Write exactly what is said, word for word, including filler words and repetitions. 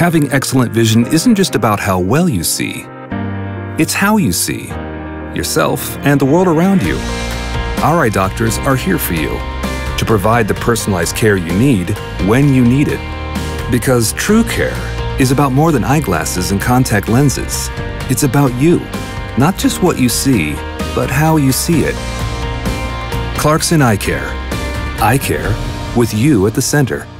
Having excellent vision isn't just about how well you see. It's how you see yourself and the world around you. Our eye doctors are here for you to provide the personalized care you need when you need it. Because true care is about more than eyeglasses and contact lenses. It's about you, not just what you see, but how you see it. Clarkson Eyecare. Eye care with you at the center.